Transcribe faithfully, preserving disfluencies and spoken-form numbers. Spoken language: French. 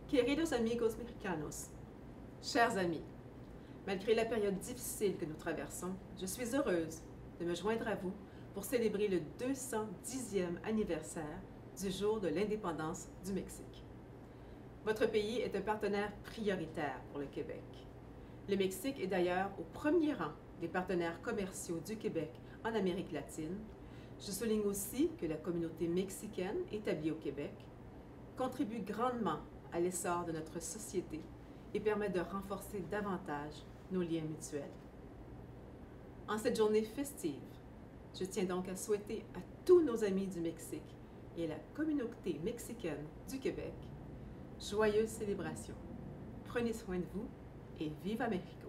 Queridos amigos mexicanos, chers amis, malgré la période difficile que nous traversons, je suis heureuse de me joindre à vous pour célébrer le deux cent dixième anniversaire du jour de l'indépendance du Mexique. Votre pays est un partenaire prioritaire pour le Québec. Le Mexique est d'ailleurs au premier rang des partenaires commerciaux du Québec en Amérique latine. Je souligne aussi que la communauté mexicaine établie au Québec contribue grandement à l'essor de notre société et permet de renforcer davantage nos liens mutuels. En cette journée festive, je tiens donc à souhaiter à tous nos amis du Mexique et à la communauté mexicaine du Québec joyeuses célébrations. Prenez soin de vous et vive Amérique!